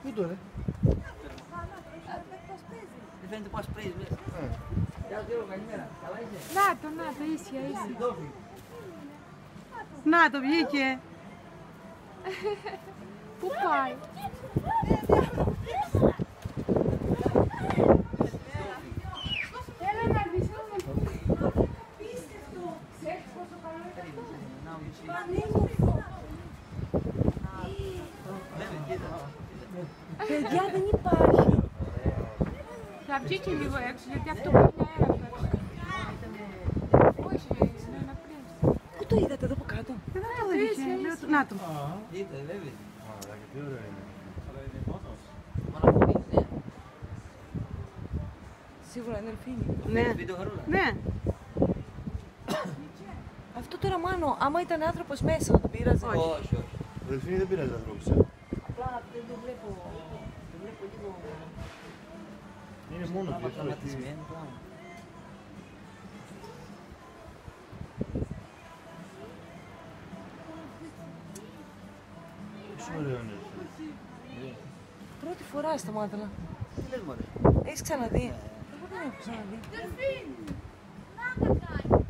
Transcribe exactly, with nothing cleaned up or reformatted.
Πού το είναι? Δεν φαίνεται πως πρίζει μέσα. Γεια σου Γιώργο, καλημέρα. Καλά είσαι? Να το, να το, ίσια, ίσια. Ντόφι. Να το, βγήκε. Πού πάει? Έλα να δεις όμως. Πίστευτο. Ξέρεις πόσο καλό είναι αυτό? Παιδιά, δεν υπάρχει. Θα βγήκε λίγο έξω, γιατί αυτό πάει αέρα πέρα. Όχι, είναι ένα πριν. Πού το είδατε εδώ από κάτω? Δεν το είχε. Να το. Είτε, βέβαια. Μαλάκα, τι ωραίο είναι. Μόνο από πίνεις, ναι. Σίγουρα είναι ελφίνι. Ναι. Βίντεο χαρούλα. Ναι. Αυτό τώρα Μάνο, άμα ήταν άνθρωπος μέσα, θα το πείραζε. Όχι, όχι. Ο Δελφίνι δεν πειράζει ανθρώπους. Απλά δεν το βλέπω. Το βλέπω λίγο. Είναι μόνο Άμα διαφορετικό. τραυματισμένο πράγμα. Πόσο ωραίο είναι. Πρώτη φορά στα Μάταλα. Τι λες μωρέ. Έχεις ξαναδεί? Εγώ δεν έχω ξαναδεί. Δελφίνι! Να τα κάνει!